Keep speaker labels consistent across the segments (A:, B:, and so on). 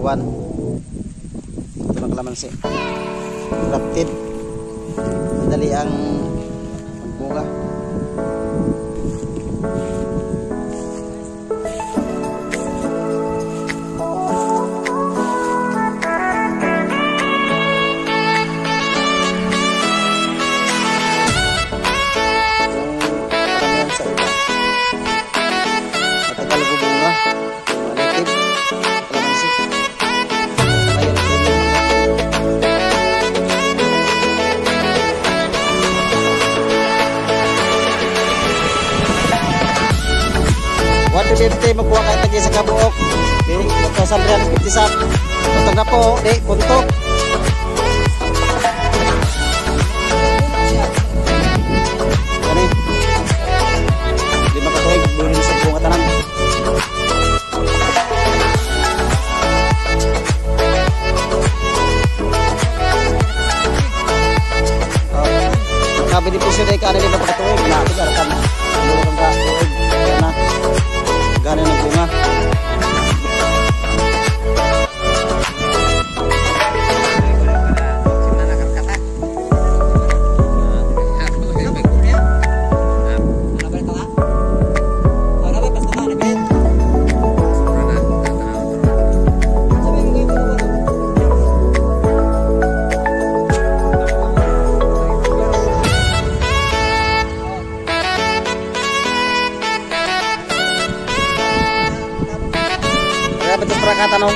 A: kabuan. Ito ng kalamansi. Grafted. Madali ang magbunga. Dito magkuha kayo tagi sa kabuok. Di, ito sa 350 sap. Tuntog na po, di, puntok. Kani? Di makatuwig, bunin sa bunga tanan. Benepisyo dahil ka nila makatuwig. Na, ito garakan. Ano kang katuwig. Kaya na. Gana ng bunga. Tanong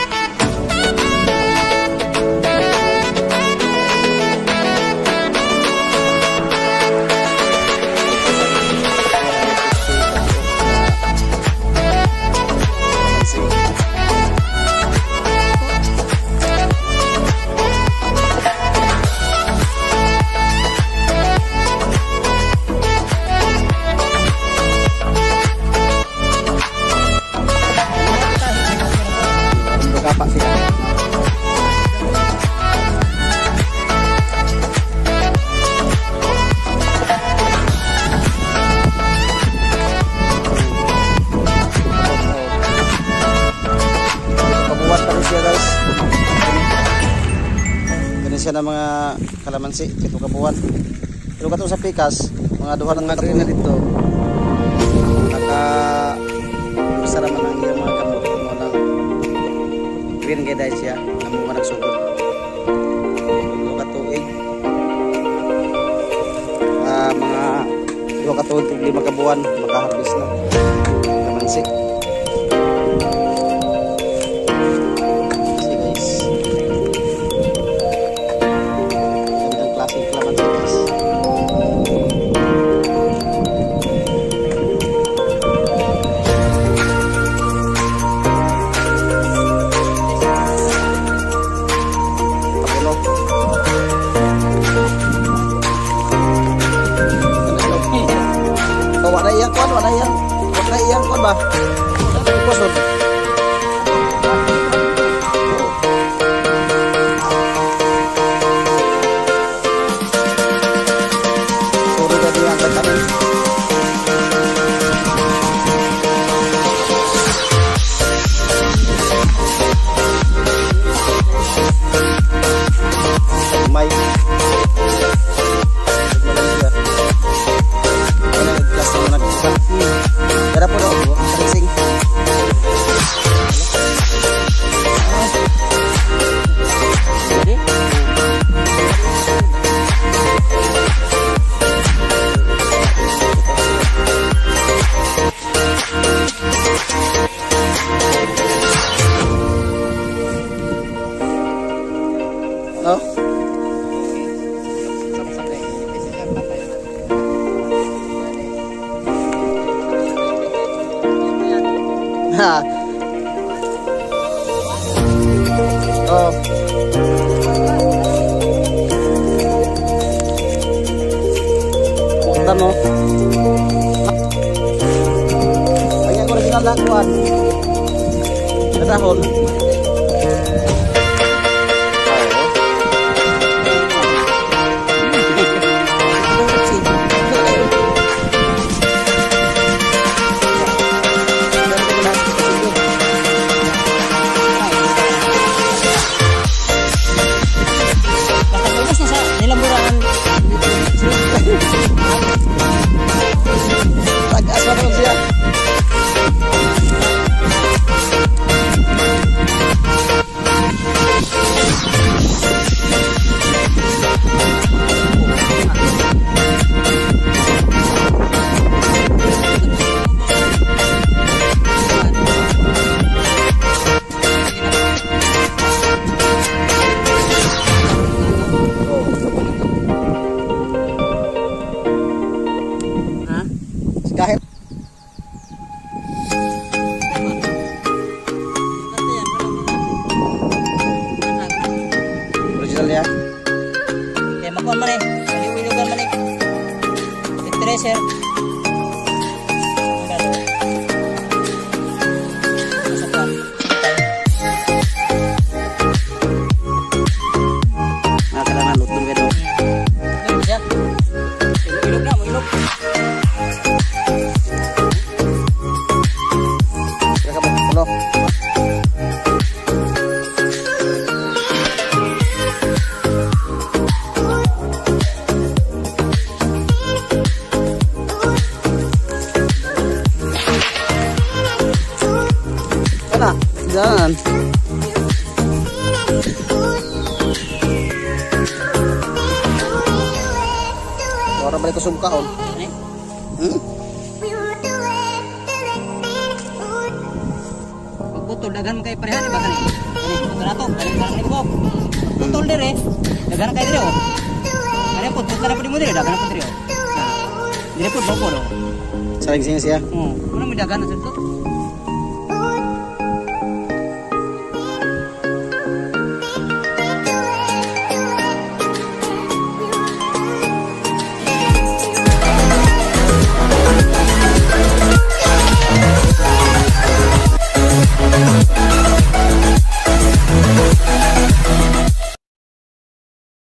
A: kapak sih. Pabuhat pa rin siya guys. Ganun siya ng mga kalamansi, ito kabuhan. Pero katong sa pikas, mga duha ng katuig na dito. Naka naman ang iyang mga kapot. Green kaya dahil siya na mga nagsugod katuig mga 2 katuig 5 kabuan makaharbis na kalamansi. Guys, gandang klaseng kalamansi guys. Wala iyang kon ba? Kusod. Suro jadi yang katamin. May Darah po daw, tracing. Jadi? Oh? Ha. Oh. Punta mo. Ay, ako rin nalakuan. Nadahon.
B: kuan man eh. Ilugan man eh. Treasure.
A: Jangan. Orang balik ke sumkaon.
B: Putol dagan kay pareha ni bakani. Ini putol ato, dagan ni ko. Putol dire. Dagan kay dire oh. Are putol kana pudi mo dire dagan putri oh. Dire putol ko do.
A: Saling siya.
B: Ano mi dagan sa to?